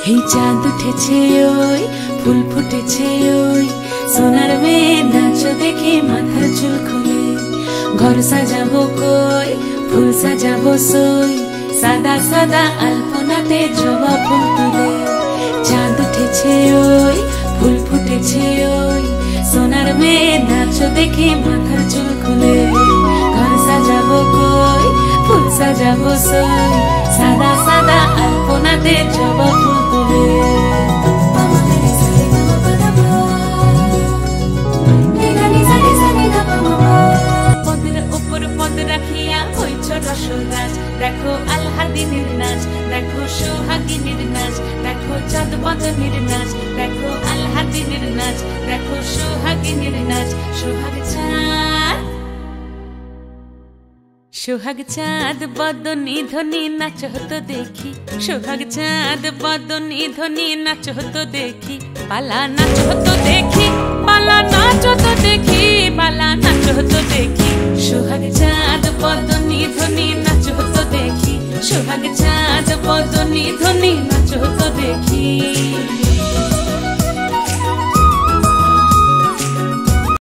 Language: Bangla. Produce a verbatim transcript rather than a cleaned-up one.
এই চাঁদ উঠেছে ওই ফুল ফুটেছে ওই সোনার মেয়ে নাচ দেখে মাথার চুল খুলে ঘর সাজাবো কই ফুল সাজাবো সই সাদা সাদা আলপনাতে জবা ফুল তুলে চাঁদ উঠেছে ওই ফুল ফুটেছে ওই সোনার মেয়ে নাচ দেখে মাথার চুল খুলে ঘর সাজাবো কই ফুল সাজাবো সই সাদা সাদা আলপনাতে জবা ফুল তুলে পদের উপর পদ রাখিয়া হইছ রসরাজ দেখো আলহাদিনীর নাচ দেখো সোহাগিনীর নাচ দেখো চাঁদ বদনীর নাচ দেখো আলহাদিনীর নাচ দেখো সোহাগিনীর নাচ সোহাগ চাঁদ সোহাগ চাঁদ বদনী ধ্বনি নাচ হতো দেখি সোহাগ চাঁদ বদনী ধ্বনি নাচ হতো দেখি পালা নাচ হতো দেখি পালা নাচ হতো দেখি পালা নাচ হতো দেখি সোহাগ চাঁদ বদনী ধ্বনি নাচ হতো দেখি সোহাগ চাঁদ বদনী ধ্বনি নাচ হতো দেখি।